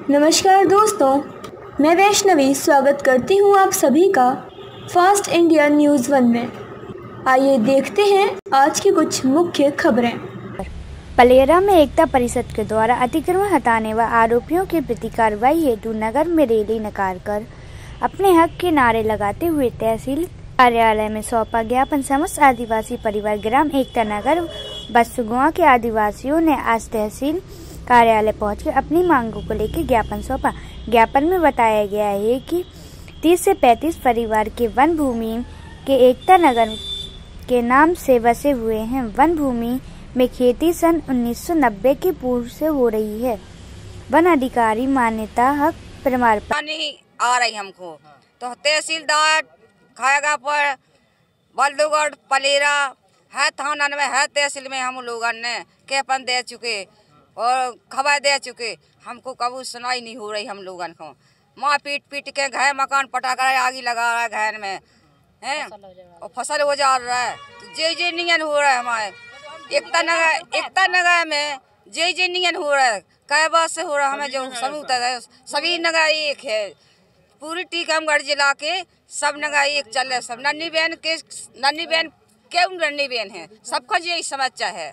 नमस्कार दोस्तों, मैं वैष्णवी स्वागत करती हूँ आप सभी का फास्ट इंडिया न्यूज़ 1 में। आइए देखते हैं आज की कुछ मुख्य खबरें। पलेरा में एकता परिषद के द्वारा अतिक्रमण हटाने व आरोपियों के प्रति कार्रवाई हेतु नगर में रैली निकालकर अपने हक के नारे लगाते हुए तहसील कार्यालय में सौंपा ज्ञापन। समस्त आदिवासी परिवार ग्राम एकता नगर बसुगुआ के आदिवासियों ने आज तहसील कार्यालय पहुंचकर अपनी मांगों को लेकर ज्ञापन सौंपा। ज्ञापन में बताया गया है कि 30 से 35 परिवार के वन भूमि के एकता नगर के नाम से बसे हुए हैं। वन भूमि में खेती सन 1990 के पूर्व से हो रही है। वन अधिकारी मान्यता हक प्रमाण पानी आ रही हमको तो तहसीलदार खाएगा पर बल्दूगढ़ पलेरा है, थाना में है, तहसील में हम लोगों ने ज्ञापन दे चुके और खबर दे चुके। हमको कभी सुनाई नहीं हो रही। हम लोगों को माँ पीट के घर मकान पटा कर आगे लगा रहा है घर में हैं और फसल हो जा रहा है। तो जे नियन हो रहा है हमारे एकता नगर में जे नियन हो रहा है। कै बात से हो रहा है हमें जो समूह है सभी नगर एक है। पूरी टीकमगढ़ जिला के सब नगर एक चल रहे। सब नन्ही बहन क्यों नन्ही बहन है, सबका यही समस्या है।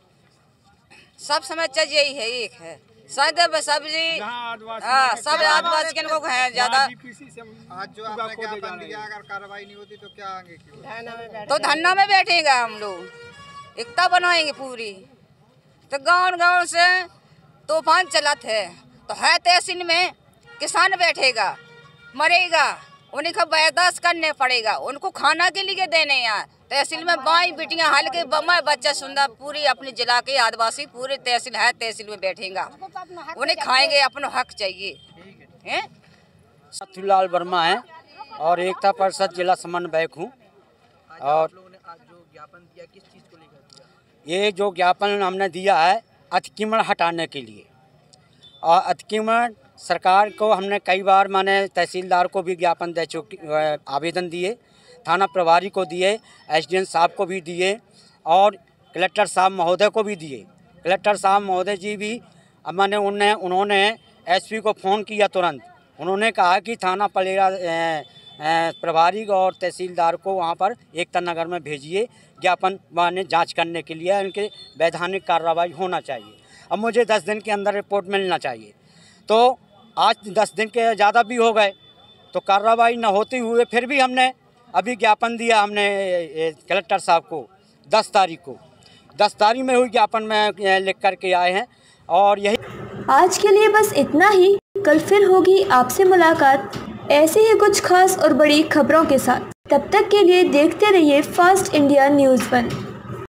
सब समस्या यही है, एक है सदैव सब्जी सब आदिवासी को है ज्यादा। आज जो आपने ज्ञापन दिया अगर कार्रवाई नहीं होती तो क्या आगे तो धरना में बैठेगा। हम लोग एकता बनाएंगे पूरी। तो गांव से तूफान चलत है तो है तहसील में किसान बैठेगा मरेगा, उन्हीं को बर्दाश्त करने पड़ेगा। उनको खाना के लिए देने यहाँ तहसील में बाई बिटियां हल्के बम्मा बच्चा सुंदर पूरी अपने जिला के आदिवासी पूरे तहसील है, तहसील में बैठेगा, उन्हें खाएंगे। अपना हक चाहिए। सतुलाल वर्मा है और एकता परिषद जिला समन्वयक हूँ। और जो ज्ञापन दिया किस चीज़ को लेकर दिया? ये जो ज्ञापन हमने दिया है अतिक्रमण हटाने के लिए। और अतिक्रमण सरकार को हमने कई बार माने तहसीलदार को भी ज्ञापन दे चुके, आवेदन दिए, थाना प्रभारी को दिए, एसडीएम साहब को भी दिए और कलेक्टर साहब महोदय को भी दिए। कलेक्टर साहब महोदय जी भी मैंने उन्होंने एसपी को फ़ोन किया तुरंत। उन्होंने कहा कि थाना पलेरा प्रभारी और तहसीलदार को वहाँ पर एकता नगर में भेजिए, ज्ञापन माने जांच करने के लिए उनके वैधानिक कार्रवाई होना चाहिए। अब मुझे 10 दिन के अंदर रिपोर्ट मिलना चाहिए। तो आज 10 दिन के ज़्यादा भी हो गए तो कार्रवाई न होते हुए फिर भी हमने अभी ज्ञापन दिया। हमने कलेक्टर साहब को 10 तारीख को 10 तारीख में हुई ज्ञापन में लिख करके आए हैं। और यही आज के लिए बस इतना ही। कल फिर होगी आपसे मुलाकात ऐसे ही कुछ खास और बड़ी खबरों के साथ। तब तक के लिए देखते रहिए फास्ट इंडिया न्यूज़ 1।